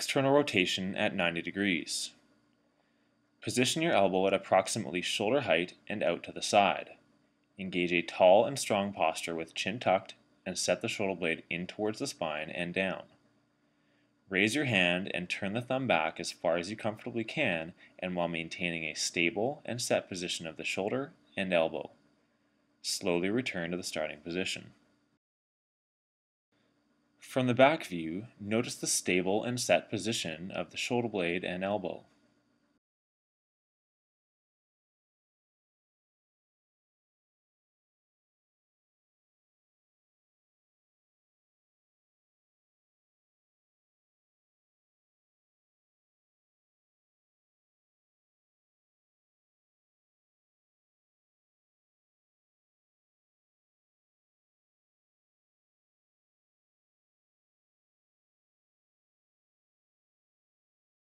external rotation at 90 degrees. Position your elbow at approximately shoulder height and out to the side. Engage a tall and strong posture with chin tucked and set the shoulder blade in towards the spine and down. Raise your hand and turn the thumb back as far as you comfortably can, and while maintaining a stable and set position of the shoulder and elbow. Slowly return to the starting position. From the back view, notice the stable and set position of the shoulder blade and elbow.